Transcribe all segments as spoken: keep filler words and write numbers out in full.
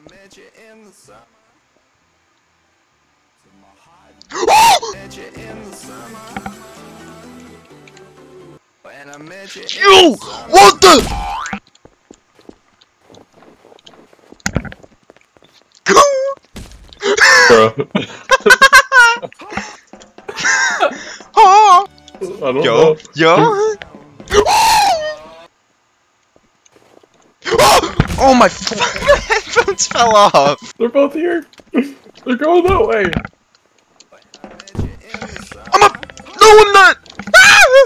met you in the summer. Met you in the summer. When I met you. You! What the? Bro. Oh. I don't Yo, know. yo. Oh my! My headphones fell off. They're both here. They're going that way. I'm up. No, I'm not. Ah!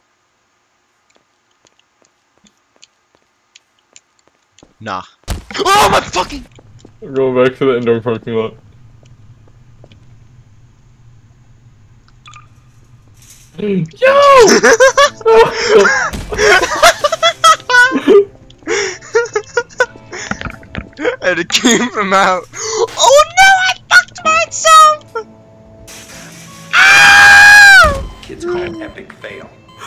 Nah. Oh my fucking! I'm going back to the indoor parking lot. Yo! I had to keep him out. Oh no! I fucked myself. Ah! Kids call it epic fail.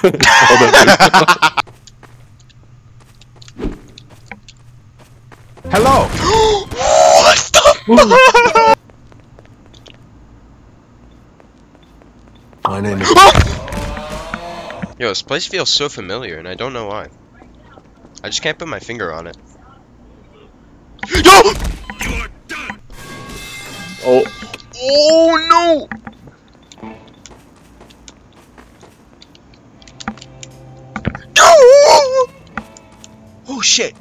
Hello. What the fuck? My name is. Yo, this place feels so familiar, and I don't know why. I just can't put my finger on it. Yo! You're done. Oh. Oh no! No! Oh shit!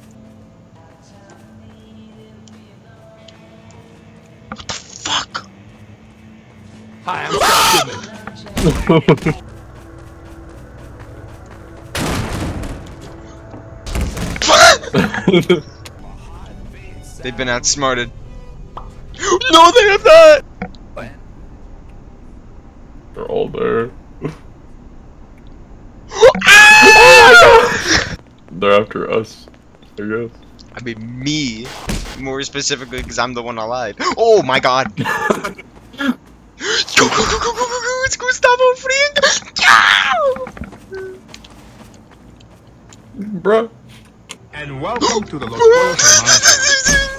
What the fuck? Hi, I'm Scott Goodman. They've been outsmarted. No, they have not! They're all there. Ah! They're after us, I guess. I mean, me. More specifically, because I'm the one alive. Oh my god! Go, go, go, go, go, go, go! It's Gustavo Fring! Bruh. And welcome to the Los Pollos Hermanos.